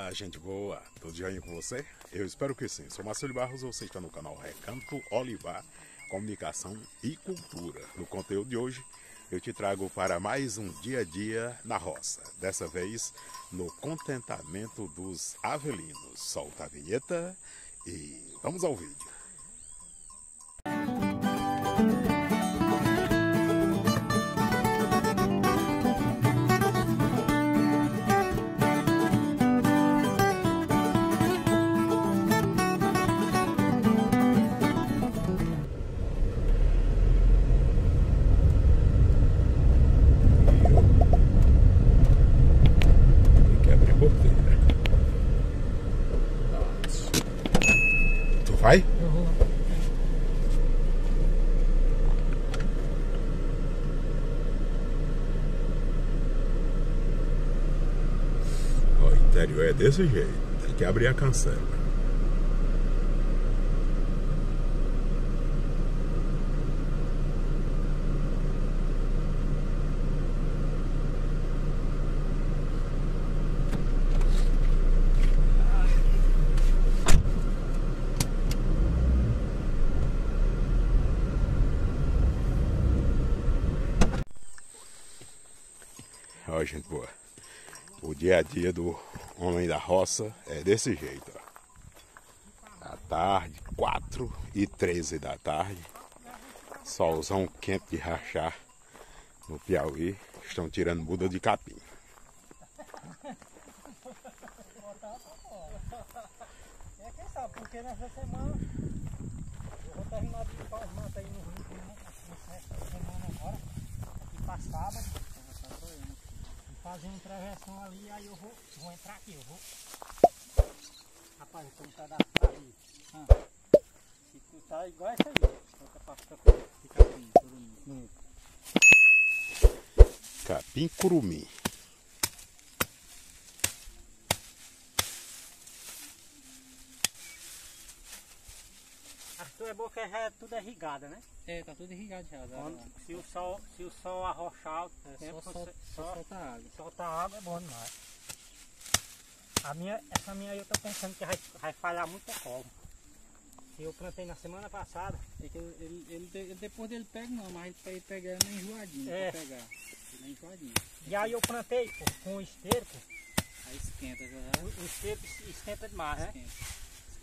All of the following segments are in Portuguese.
Fala, gente boa, tudo jóia com você? Eu espero que sim. Sou Marcelo Barros, você está no canal Recanto Olivar, Comunicação e Cultura. No conteúdo de hoje, eu te trago para mais um dia a dia na roça. Dessa vez, no contentamento dos avelinos. Solta a vinheta e vamos ao vídeo. Vai? Eu vou. O interior é desse jeito, tem que abrir a cancela. Ó, gente boa, o dia a dia do homem da roça é desse jeito, ó. À tarde, 4h13 da tarde, solzão quente de rachar no Piauí, estão tirando muda de capim. É quem sabe, porque nessa semana eu vou terminar de limpar os matos aí no rio, nessa semana agora, aqui pra sábado. Fazer uma intervenção ali, aí eu vou entrar aqui, eu vou. Rapaz, eu tô um pedaço ali. Se tu tá igual essa aí, outra parte da coisa. Capim, curumim. Capim curumim. Acho que é bom que já é tudo irrigado, né? É, tá tudo irrigado já. Se o sol arrochar, Só solta água. Solta água é bom demais. Essa minha aí eu tô pensando que vai falhar muito a cova. Se eu plantei na semana passada. É que ele depois dele pega não, mas ele pega ela meio enjoadinho pra pegar. Ele é enjoadinho. E aí eu plantei com o esterco. Aí esquenta já. O esterco esquenta demais, né? Esquenta.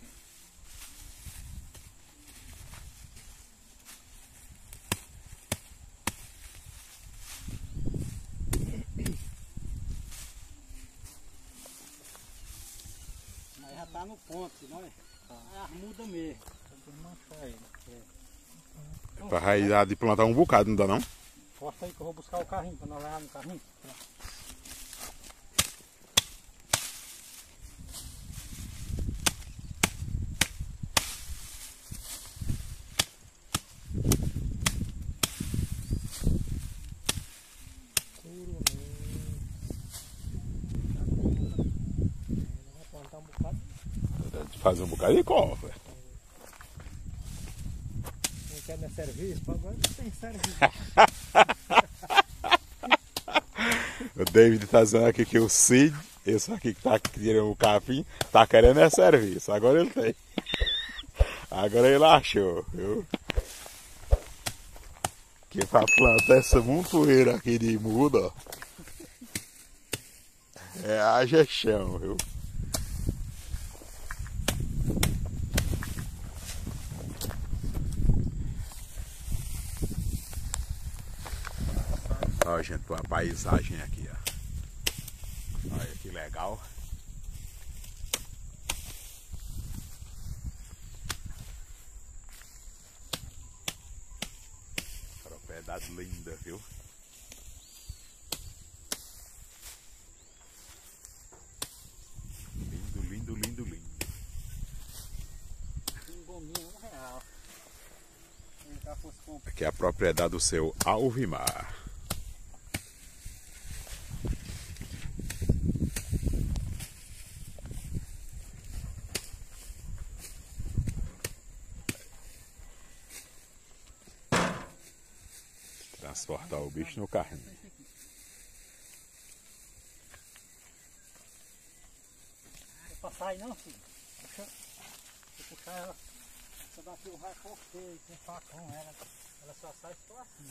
Aí já tá no ponto, não é? Aí muda mesmo. Manchar ele. É pra raizar de plantar um bocado, não dá não? Força aí que eu vou buscar o carrinho, pra nós levar no carrinho. Fazer um bocado de cova. Não quer dar serviço? Agora não tem serviço. O David tá dizendo aqui que o Cid, esse aqui que tá tirando o capim, tá querendo é serviço. Agora ele tem. Agora ele achou, viu? Que pra plantar essa montoeira aqui de muda, ó, é haja chão, viu? Ó, gente, uma paisagem aqui, ó. Olha que legal. Propriedade linda, viu? Lindo, lindo, lindo, lindo. Um bombinho R$1. Aqui é a propriedade do seu Alvimar. Transportar o bicho no carrinho. sai não, filho. Se puxar ela, essa daqui eu já cortei com facão, ela só sai só assim.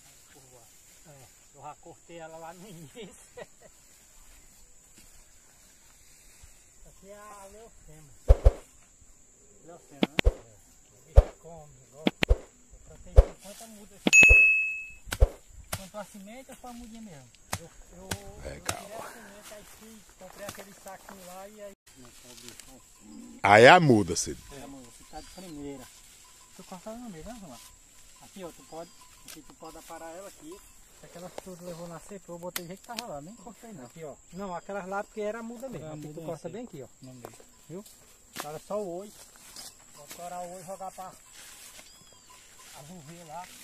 Eu já cortei ela lá no início. Aqui é a Leucema. Leucema, né? O bicho come, gosta. Eu plantei 50 mudas aqui. Plantou a semente ou foi a mudinha mesmo? Eu tirei a semente, aí comprei aquele saquinho lá e aí... Aí é a muda, Cid. É, amor, você tá de primeira. Tu cortando no meio, né, Romar? Aqui, ó, tu pode aparar ela aqui. Aquelas tudo levou na seca, eu botei jeito que tava lá, nem cortei não. Aqui, ó. Não, aquelas lá porque era muda mesmo. Aqui tu corta bem aqui, ó. Viu? Agora só o oi. Vou corar o oi e jogar pra azuver lá.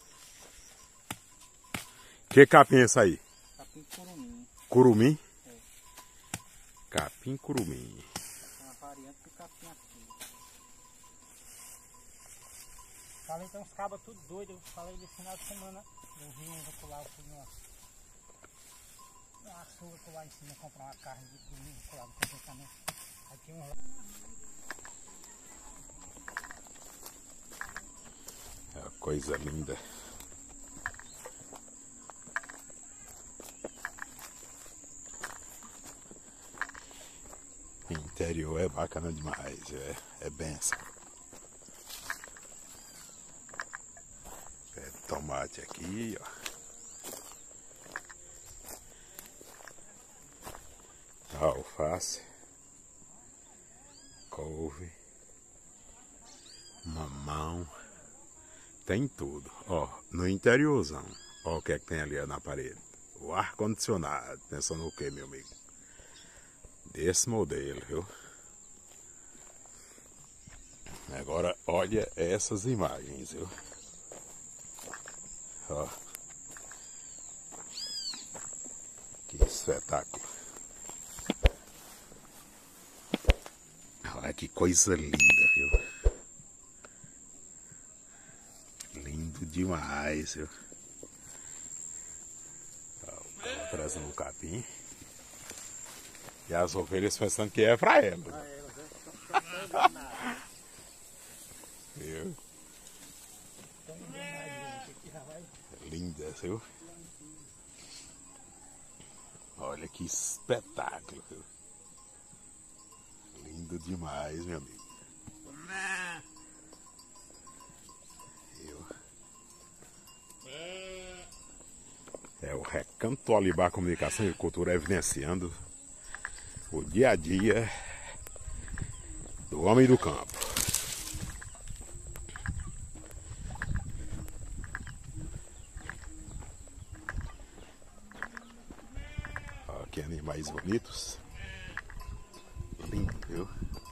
Que capim é esse aí? Capim curumim. Curumim? É. Capim curumim. É uma variante do capim aqui. Falei, tem uns cabas tudo doido. Eu falei desse final de semana. Eu vi uns lá, eu fui numa açougue lá em cima comprar uma carne de domingo, lá no também. Aí tinha uns lá. É uma coisa linda. Interior é bacana demais, é benção. É tomate aqui, ó. Alface, couve, mamão, tem tudo. Ó, no interiorzão, ó o que é que tem ali na parede. O ar-condicionado, pensando no que, meu amigo? Desse modelo, viu? Agora, olha essas imagens, viu? Ó. Que espetáculo. Olha que coisa linda, viu? Lindo demais, viu? Ó, trazendo um capim. E as ovelhas pensando que é pra elas. Pra elas, né? Viu? Lindas, viu? Olha que espetáculo, viu? Lindo demais, meu amigo. Viu? É o Recanto Olibar Comunicação e Cultura evidenciando o dia a dia do homem do campo. Olha que animais bonitos. Lindo, viu?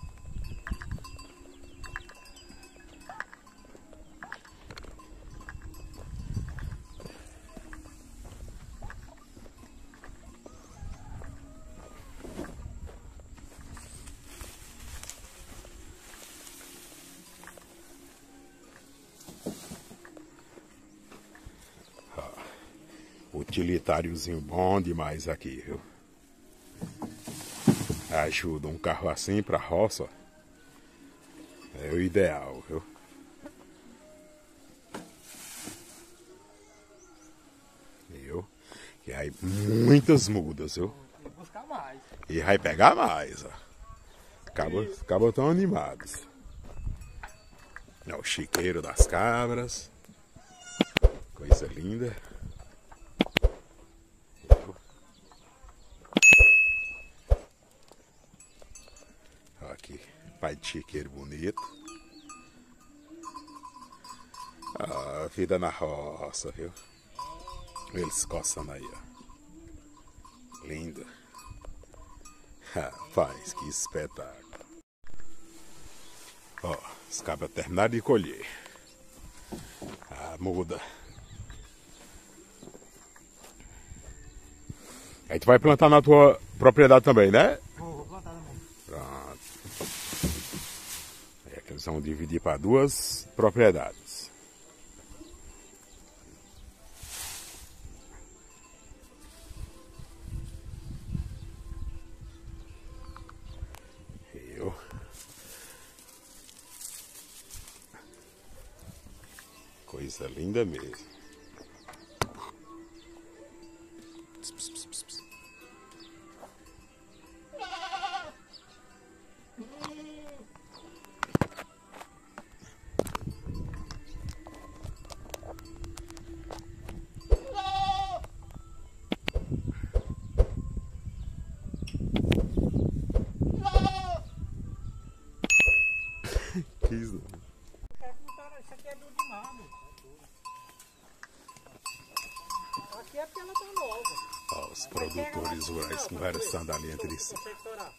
Utilitáriozinho bom demais aqui, viu? Ajuda um carro assim pra roça. É o ideal, viu? Viu? E aí muitas mudas, viu? Vou buscar mais. E vai pegar mais, ó. Cabos tão animados. É o chiqueiro das cabras. Coisa linda. Aqui, pai de chiqueiro bonito. Ah, vida na roça, viu? Eles coçando aí, ó. Lindo. Rapaz, que espetáculo. Ó, os cabras terminaram de colher. A muda. Aí tu vai plantar na tua propriedade também, né? Vou plantar também. Pronto. É que eles vão dividir para duas propriedades. Coisa linda mesmo. Isso aqui é duro demais, meu. Aqui é porque ela tá nova. Ó, os produtores rurais conversando ali entre si. Consegue torar?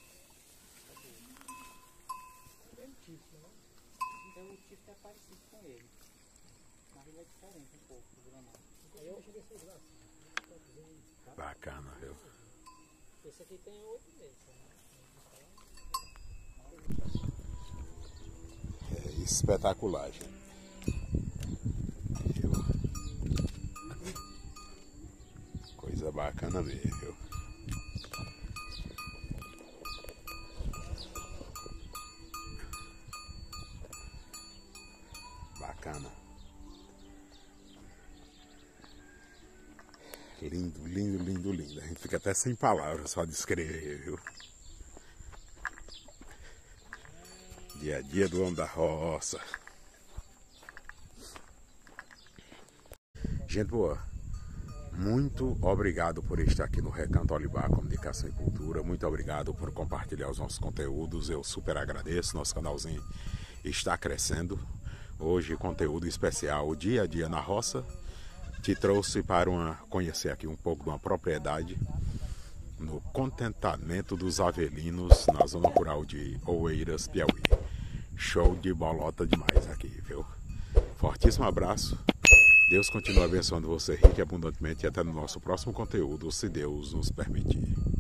Então o tipo é parecido com ele. Mas ele é diferente um pouco do granado. Aí eu cheguei a ser graça. Bacana, viu? Esse aqui tem 8 meses. É espetacular, gente. Viu? Coisa bacana mesmo, viu? Bacana. Lindo, lindo, lindo, lindo. A gente fica até sem palavras só descrever, viu? Dia a dia do homem da roça. Gente boa, muito obrigado por estar aqui no Recanto Olivar Comunicação e Cultura. Muito obrigado por compartilhar os nossos conteúdos. Eu super agradeço. Nosso canalzinho está crescendo. Hoje, conteúdo especial, o dia a dia na roça. Te trouxe para conhecer aqui um pouco de uma propriedade no contentamento dos Avelinos, na zona rural de Oeiras, Piauí. Show de bolota demais aqui, viu? Fortíssimo abraço. Deus continue abençoando você rica e abundantemente e até no nosso próximo conteúdo, se Deus nos permitir.